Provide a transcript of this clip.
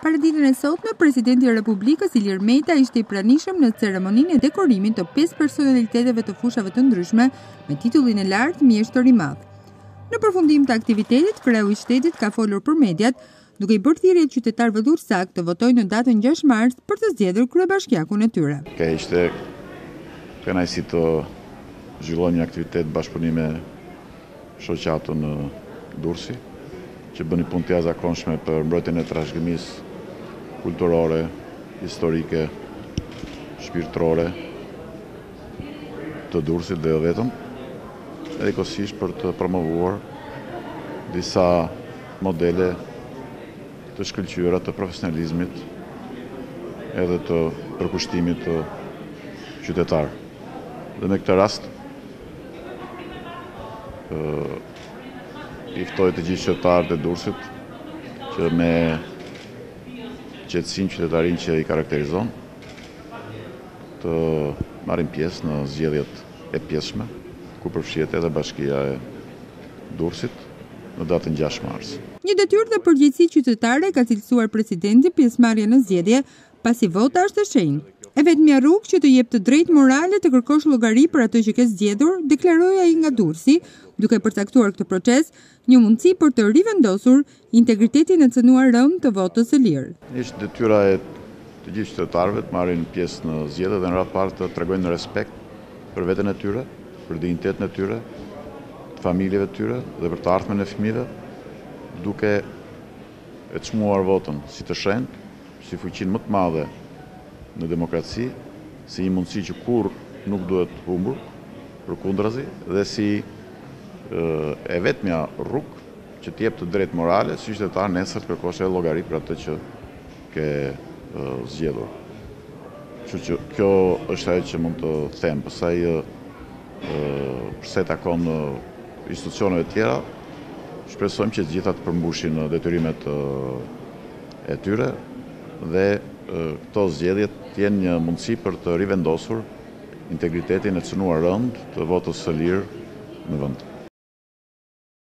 Para ditën e sotme, presidenti i Republikës Ilir Meta ishte i pranishëm në ceremoninë e dekorimit të 5 personaliteteve të fushave të ndryshme me titullin e lartë Mjeshtër i Madh. Në përfundim të aktivitetit, kreu i shtetit ka folur për mediat, duke i bërë thirrje qytetarëve dhursak të votojnë në datën 6 mars për të zgjedhur kryebashkiakun e tyre. Ishte kënaqësi të zhvillojmë një aktivitet bashkëpunimi me shoqatën Durrësi, që bën një punë të jashtëzakonshme për mbrojtjen e trashëgimisë kulturore, historike, shpirtërore të Durrësit dhe jo vetëm, edhe kohësisht për të promovuar disa modele të shkëlqyera të profesionalizmit edhe të përkushtimit të qytetarë. Dhe me këtë rast i ftoj të gjithë qytetarët e Durrësit që me qetësinë qytetarin që i karakterizon të marrin pjesë në zgjedhjet e pjesshme, ku përfshihet edhe Bashkia e Durrësit në datën 6 mars. Një detyrë dhe përgjegjësi qytetare ka cilësuar presidenti pjesëmarrjen në zgjedhje, pasi vota është e shenjtë. E vetmja rrugë që të jep të drejtë morale të kërkosh llogari për atë që ke zgjedhur, deklaroi ai nga Durrësi, duke përcaktuar këtë proces një mundësi për të rivendosur integritetin e cënuar rënd të votës së lirë. Ishte detyra e të gjithë qytetarëve të marrin pjesë në zgjedhje dhe në radhë parë të tregojnë respekt për veten e tyre, për dinjitetin e tyre, të familjeve të tyre dhe për të ardhmen e fëmijëve, duke e çmuar votën si të shenjtë, si fuqinë më të madhe në demokraci, si një mundësi që kur nuk duhet humbur, përkundrazi, dhe si e vetmja rrugë që të jep të drejtë morale si qytetar nesër të kërkosh edhe llogari për atë që ke zgjedhur. Kështu që kjo është ajo që mund të them. Pastaj përsa i takon institucioneve tjera, shpresojmë që të gjitha të përmbushin detyrimet e tyre dhe këto zgjedhjet të jenë një mundësi për të rivendosur integritetin e cënuar rënd të votës së lirë në vend.